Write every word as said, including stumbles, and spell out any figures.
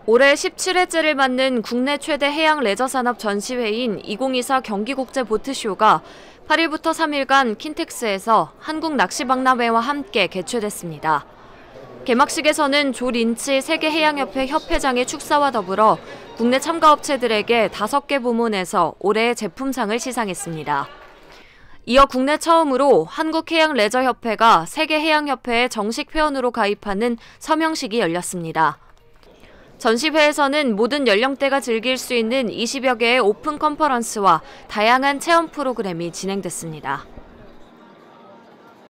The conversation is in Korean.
올해 십칠 회째를 맞는 국내 최대 해양 레저 산업 전시회인 이천이십사 경기국제보트쇼가 팔 일부터 삼 일간 킨텍스에서 한국낚시박람회와 함께 개최됐습니다. 개막식에서는 조 린치 세계해양협회 협회장의 축사와 더불어 국내 참가업체들에게 다섯 개 부문에서 올해의 제품상을 시상했습니다. 이어 국내 처음으로 한국해양레저협회가 세계해양협회에 정식 회원으로 가입하는 서명식이 열렸습니다. 전시회에서는 모든 연령대가 즐길 수 있는 이십여 개의 오픈 컨퍼런스와 다양한 체험 프로그램이 진행됐습니다.